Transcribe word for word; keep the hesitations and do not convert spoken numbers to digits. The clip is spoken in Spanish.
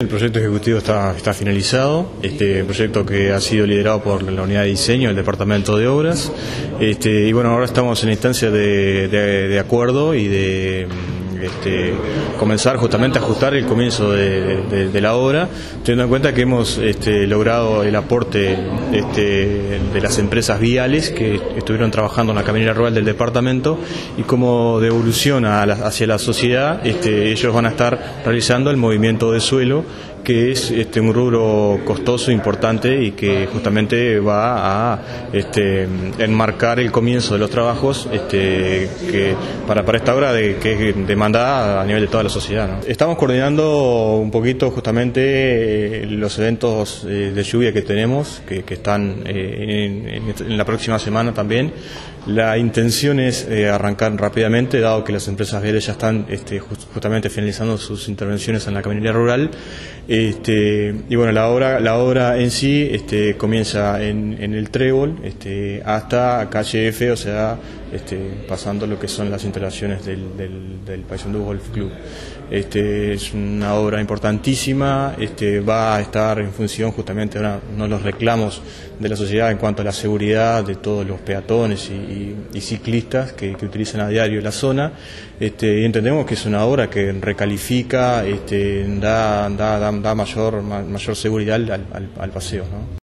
El proyecto ejecutivo está, está finalizado, este proyecto que ha sido liderado por la unidad de diseño del Departamento de Obras, este, y bueno, ahora estamos en la instancia de, de, de acuerdo y de este, comenzar justamente a ajustar el comienzo de, de, de la obra, teniendo en cuenta que hemos este, logrado el aporte este, de las empresas viales que estuvieron trabajando en la caminera rural del departamento, y como devolución a la, hacia la sociedad, este, ellos van a estar realizando el movimiento de suelo, que es este, un rubro costoso, importante, y que justamente va a este, enmarcar el comienzo de los trabajos este, que para, para esta obra de, que es demandada a nivel de toda la sociedad, ¿no? Estamos coordinando un poquito justamente eh, los eventos eh, de lluvia que tenemos, que, que están eh, en, en la próxima semana también. La intención es eh, arrancar rápidamente, dado que las empresas viales ya están este, justamente finalizando sus intervenciones en la caminería rural. Este, y bueno, la obra, la obra en sí este, comienza en, en el Trébol este, hasta calle F, o sea, este, pasando lo que son las instalaciones del, del, del Paysandú Golf Club. Este, es una obra importantísima, este, va a estar en función justamente de uno de los reclamos de la sociedad en cuanto a la seguridad de todos los peatones y, y, y ciclistas que, que utilizan a diario la zona. Este, y entendemos que es una obra que recalifica, este, da, da, da, da mayor, mayor seguridad al, al, al paseo, ¿no?